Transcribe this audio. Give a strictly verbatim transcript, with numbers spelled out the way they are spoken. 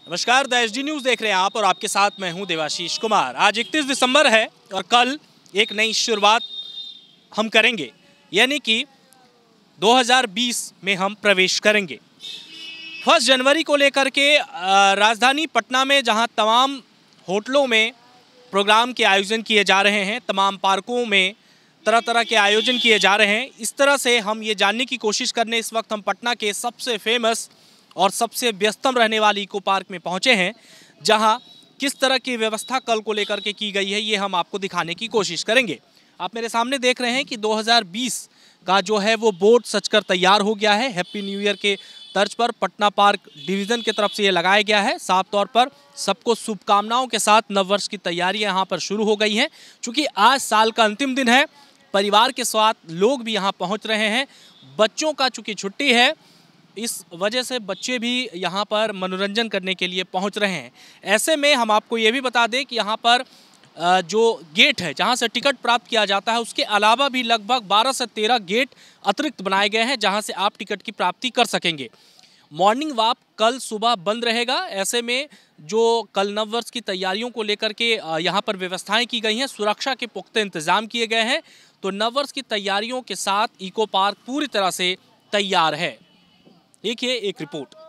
नमस्कार, the H D news देख रहे हैं आप और आपके साथ मैं हूं देवाशीष कुमार। आज इकतीस दिसंबर है और कल एक नई शुरुआत हम करेंगे, यानी कि दो हज़ार बीस में हम प्रवेश करेंगे। फर्स्ट जनवरी को लेकर के राजधानी पटना में जहां तमाम होटलों में प्रोग्राम के आयोजन किए जा रहे हैं, तमाम पार्कों में तरह तरह के आयोजन किए जा रहे हैं। इस तरह से हम ये जानने की कोशिश करने इस वक्त हम पटना के सबसे फेमस और सबसे व्यस्तम रहने वाली इको पार्क में पहुंचे हैं, जहां किस तरह की व्यवस्था कल को लेकर के की गई है ये हम आपको दिखाने की कोशिश करेंगे। आप मेरे सामने देख रहे हैं कि दो हज़ार बीस का जो है वो बोर्ड सजकर तैयार हो गया है। हैप्पी न्यू ईयर के तर्ज पर पटना पार्क डिवीज़न की तरफ से ये लगाया गया है। साफ तौर पर सबको शुभकामनाओं के साथ नववर्ष की तैयारियां यहाँ पर शुरू हो गई हैं। चूँकि आज साल का अंतिम दिन है, परिवार के साथ लोग भी यहाँ पहुँच रहे हैं। बच्चों का चूँकि छुट्टी है, इस वजह से बच्चे भी यहाँ पर मनोरंजन करने के लिए पहुँच रहे हैं। ऐसे में हम आपको ये भी बता दें कि यहाँ पर जो गेट है जहाँ से टिकट प्राप्त किया जाता है, उसके अलावा भी लगभग बारह से तेरह गेट अतिरिक्त बनाए गए हैं जहाँ से आप टिकट की प्राप्ति कर सकेंगे। मॉर्निंग वॉक कल सुबह बंद रहेगा। ऐसे में जो कल नववर्ष की तैयारियों को लेकर के यहाँ पर व्यवस्थाएं की गई हैं, सुरक्षा के पुख्ते इंतजाम किए गए हैं, तो नववर्ष की तैयारियों के साथ इको पार्क पूरी तरह से तैयार है। देखिए एक रिपोर्ट।